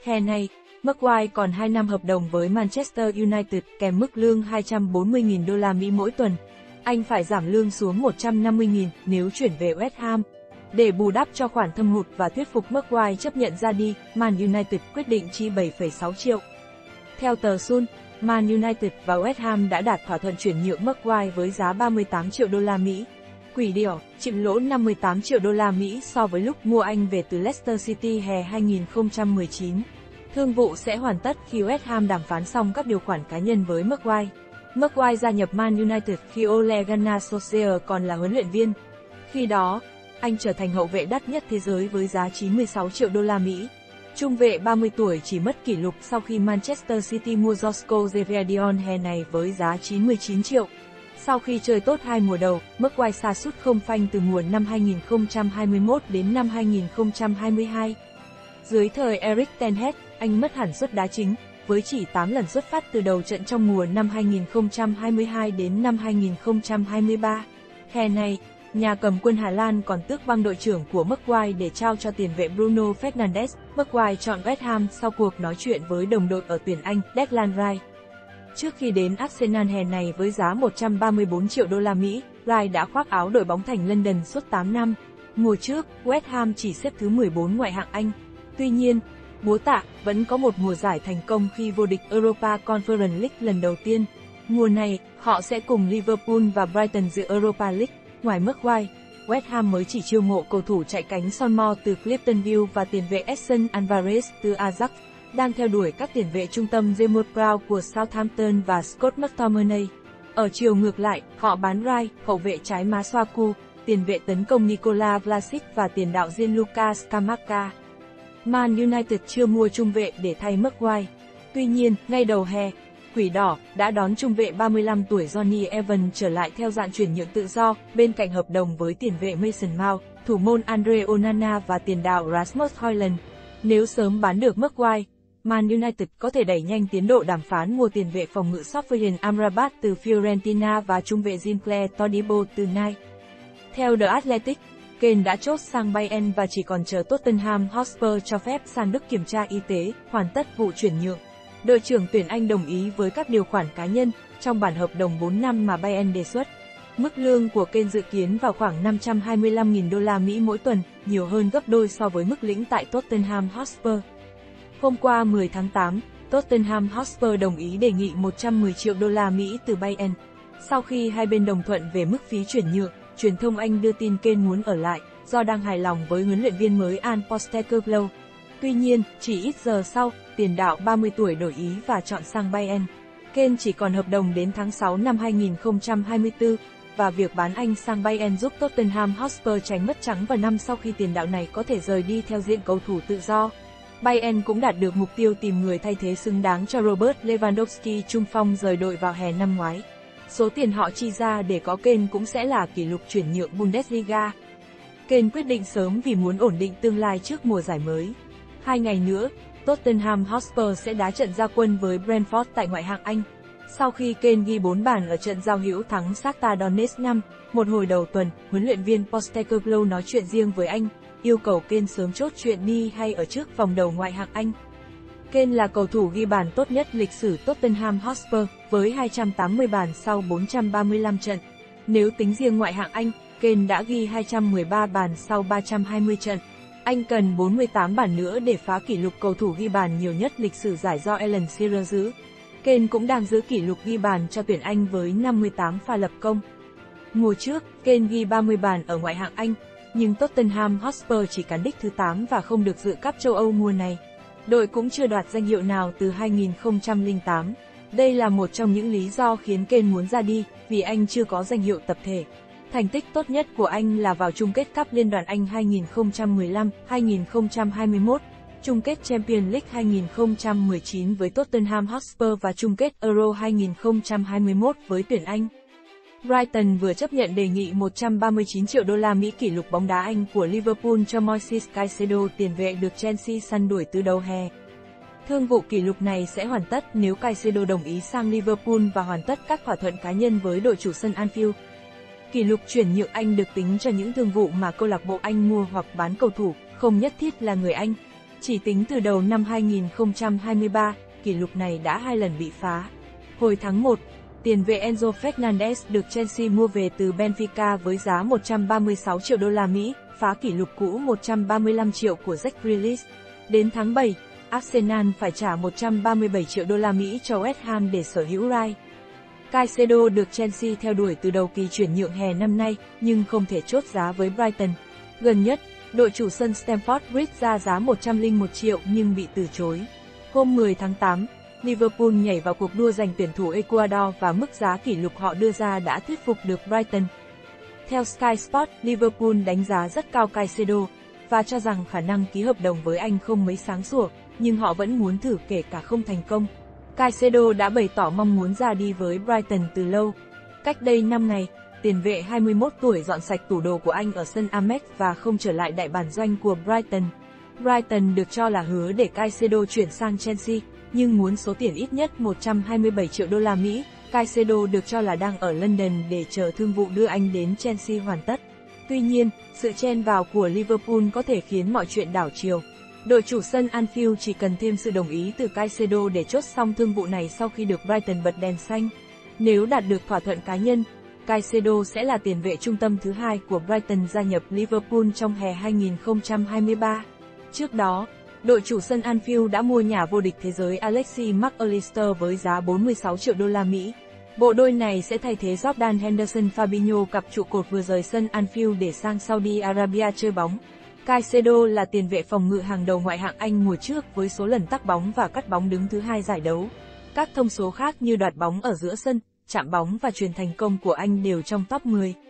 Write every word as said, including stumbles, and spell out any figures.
Hè này, Maguire còn hai năm hợp đồng với Manchester United kèm mức lương hai trăm bốn mươi nghìn đô la Mỹ mỗi tuần. Anh phải giảm lương xuống một trăm năm mươi nghìn nếu chuyển về West Ham. Để bù đắp cho khoản thâm hụt và thuyết phục Maguire chấp nhận ra đi, Man United quyết định chi bảy phẩy sáu triệu. Theo tờ Sun, Man United và West Ham đã đạt thỏa thuận chuyển nhượng Maguire với giá ba mươi tám triệu đô la Mỹ. Quỷ đểu, chịu lỗ năm mươi tám triệu đô la Mỹ so với lúc mua anh về từ Leicester City hè hai nghìn không trăm mười chín. Thương vụ sẽ hoàn tất khi West Ham đàm phán xong các điều khoản cá nhân với Maguire. Maguire gia nhập Man United khi Ole Gunnar Solskjaer còn là huấn luyện viên. Khi đó, anh trở thành hậu vệ đắt nhất thế giới với giá chín mươi sáu triệu đô la Mỹ. Trung vệ ba mươi tuổi chỉ mất kỷ lục sau khi Manchester City mua Josko Gvardiol hè này với giá chín mươi chín triệu. Sau khi chơi tốt hai mùa đầu, Maguire sa sút không phanh từ mùa năm hai nghìn không trăm hai mươi mốt đến năm hai nghìn không trăm hai mươi hai. Dưới thời Erik ten Hag, anh mất hẳn suất đá chính, với chỉ tám lần xuất phát từ đầu trận trong mùa năm hai nghìn không trăm hai mươi hai đến năm hai nghìn không trăm hai mươi ba. Hè này, nhà cầm quân Hà Lan còn tước băng đội trưởng của Maguire để trao cho tiền vệ Bruno Fernandes. Maguire chọn West Ham sau cuộc nói chuyện với đồng đội ở tuyển Anh, Declan Rice. Trước khi đến Arsenal hè này với giá một trăm ba mươi bốn triệu đô la Mỹ, Rice đã khoác áo đội bóng thành London suốt tám năm. Mùa trước, West Ham chỉ xếp thứ mười bốn ngoại hạng Anh. Tuy nhiên, búa tạ vẫn có một mùa giải thành công khi vô địch Europa Conference League lần đầu tiên. Mùa này, họ sẽ cùng Liverpool và Brighton dự Europa League. Ngoài Maguire, West Ham mới chỉ chiêu mộ cầu thủ chạy cánh Son Moore từ Cliftonville và tiền vệ Edson Alvarez từ Ajax, đang theo đuổi các tiền vệ trung tâm James Brown của Southampton và Scott McTominay. Ở chiều ngược lại, họ bán Rice, hậu vệ trái Masuaku, tiền vệ tấn công Nikola Vlasic và tiền đạo Gianluca Scamacca. Man United chưa mua trung vệ để thay Maguire. Tuy nhiên, ngay đầu hè, Quỷ đỏ đã đón trung vệ ba mươi lăm tuổi Johnny Evans trở lại theo dạng chuyển nhượng tự do, bên cạnh hợp đồng với tiền vệ Mason Mount, thủ môn Andre Onana và tiền đạo Rasmus Højlund. Nếu sớm bán được Maguire, Man United có thể đẩy nhanh tiến độ đàm phán mua tiền vệ phòng ngự Sofyan Amrabat từ Fiorentina và trung vệ Jean-Claire Todibo từ Nice. Theo The Athletic, Kane đã chốt sang Bayern và chỉ còn chờ Tottenham Hotspur cho phép sang Đức kiểm tra y tế, hoàn tất vụ chuyển nhượng. Đội trưởng tuyển Anh đồng ý với các điều khoản cá nhân trong bản hợp đồng bốn năm mà Bayern đề xuất. Mức lương của Kane dự kiến vào khoảng năm trăm hai mươi lăm nghìn đô la Mỹ mỗi tuần, nhiều hơn gấp đôi so với mức lĩnh tại Tottenham Hotspur. Hôm qua mười tháng tám, Tottenham Hotspur đồng ý đề nghị một trăm mười triệu đô la Mỹ từ Bayern. Sau khi hai bên đồng thuận về mức phí chuyển nhượng, truyền thông Anh đưa tin Kane muốn ở lại, do đang hài lòng với huấn luyện viên mới Ange Postecoglou. Tuy nhiên, chỉ ít giờ sau, tiền đạo ba mươi tuổi đổi ý và chọn sang Bayern. Kane chỉ còn hợp đồng đến tháng sáu năm hai nghìn không trăm hai mươi tư, và việc bán anh sang Bayern giúp Tottenham Hotspur tránh mất trắng vào năm sau khi tiền đạo này có thể rời đi theo diện cầu thủ tự do. Bayern cũng đạt được mục tiêu tìm người thay thế xứng đáng cho Robert Lewandowski trung phong rời đội vào hè năm ngoái. Số tiền họ chi ra để có Kane cũng sẽ là kỷ lục chuyển nhượng Bundesliga. Kane quyết định sớm vì muốn ổn định tương lai trước mùa giải mới. Hai ngày nữa, Tottenham Hotspur sẽ đá trận ra quân với Brentford tại ngoại hạng Anh. Sau khi Kane ghi bốn bàn ở trận giao hữu thắng Shakhtar Donetsk năm, một hồi đầu tuần, huấn luyện viên Postecoglou nói chuyện riêng với anh, yêu cầu Kane sớm chốt chuyện đi hay ở trước vòng đầu ngoại hạng Anh. Kane là cầu thủ ghi bàn tốt nhất lịch sử Tottenham Hotspur, với hai trăm tám mươi bàn sau bốn trăm ba mươi lăm trận. Nếu tính riêng ngoại hạng Anh, Kane đã ghi hai trăm mười ba bàn sau ba trăm hai mươi trận. Anh cần bốn mươi tám bàn nữa để phá kỷ lục cầu thủ ghi bàn nhiều nhất lịch sử giải do Alan Shearer giữ. Kane cũng đang giữ kỷ lục ghi bàn cho tuyển Anh với năm mươi tám pha lập công. Mùa trước, Kane ghi ba mươi bàn ở ngoại hạng Anh, nhưng Tottenham Hotspur chỉ cán đích thứ tám và không được dự cúp châu Âu mùa này. Đội cũng chưa đoạt danh hiệu nào từ hai nghìn không trăm lẻ tám. Đây là một trong những lý do khiến Kane muốn ra đi, vì anh chưa có danh hiệu tập thể. Thành tích tốt nhất của anh là vào chung kết Cup Liên đoàn Anh hai nghìn không trăm mười lăm hai nghìn không trăm hai mươi mốt, chung kết Champions League hai nghìn không trăm mười chín với Tottenham Hotspur và chung kết Euro hai nghìn không trăm hai mươi mốt với tuyển Anh. Brighton vừa chấp nhận đề nghị một trăm ba mươi chín triệu đô la Mỹ kỷ lục bóng đá Anh của Liverpool cho Moises Caicedo, tiền vệ được Chelsea săn đuổi từ đầu hè. Thương vụ kỷ lục này sẽ hoàn tất nếu Caicedo đồng ý sang Liverpool và hoàn tất các thỏa thuận cá nhân với đội chủ sân Anfield. Kỷ lục chuyển nhượng Anh được tính cho những thương vụ mà câu lạc bộ Anh mua hoặc bán cầu thủ, không nhất thiết là người Anh. Chỉ tính từ đầu năm hai nghìn không trăm hai mươi ba, kỷ lục này đã hai lần bị phá. Hồi tháng một, tiền vệ Enzo Fernandez được Chelsea mua về từ Benfica với giá một trăm ba mươi sáu triệu đô la Mỹ, phá kỷ lục cũ một trăm ba mươi lăm triệu của Jack Grealish. Đến tháng bảy, Arsenal phải trả một trăm ba mươi bảy triệu đô la Mỹ cho West Ham để sở hữu Rai. Caicedo được Chelsea theo đuổi từ đầu kỳ chuyển nhượng hè năm nay, nhưng không thể chốt giá với Brighton. Gần nhất, đội chủ sân Stamford Bridge ra giá một trăm lẻ một triệu nhưng bị từ chối. Hôm mười tháng tám, Liverpool nhảy vào cuộc đua giành tuyển thủ Ecuador và mức giá kỷ lục họ đưa ra đã thuyết phục được Brighton. Theo Sky Sports, Liverpool đánh giá rất cao Caicedo và cho rằng khả năng ký hợp đồng với anh không mấy sáng sủa, nhưng họ vẫn muốn thử kể cả không thành công. Caicedo đã bày tỏ mong muốn ra đi với Brighton từ lâu. Cách đây năm ngày, tiền vệ hai mươi mốt tuổi dọn sạch tủ đồ của anh ở sân Amex và không trở lại đại bản doanh của Brighton. Brighton được cho là hứa để Caicedo chuyển sang Chelsea, nhưng muốn số tiền ít nhất một trăm hai mươi bảy triệu đô la Mỹ. Caicedo được cho là đang ở London để chờ thương vụ đưa anh đến Chelsea hoàn tất. Tuy nhiên, sự chen vào của Liverpool có thể khiến mọi chuyện đảo chiều. Đội chủ sân Anfield chỉ cần thêm sự đồng ý từ Caicedo để chốt xong thương vụ này sau khi được Brighton bật đèn xanh. Nếu đạt được thỏa thuận cá nhân, Caicedo sẽ là tiền vệ trung tâm thứ hai của Brighton gia nhập Liverpool trong hè hai nghìn không trăm hai mươi ba. Trước đó, đội chủ sân Anfield đã mua nhà vô địch thế giới Alexis Mac Allister với giá bốn mươi sáu triệu đô la Mỹ. Bộ đôi này sẽ thay thế Jordan Henderson Fabinho, cặp trụ cột vừa rời sân Anfield để sang Saudi Arabia chơi bóng. Caicedo là tiền vệ phòng ngự hàng đầu ngoại hạng Anh mùa trước với số lần tắc bóng và cắt bóng đứng thứ hai giải đấu. Các thông số khác như đoạt bóng ở giữa sân, chạm bóng và truyền thành công của anh đều trong top mười.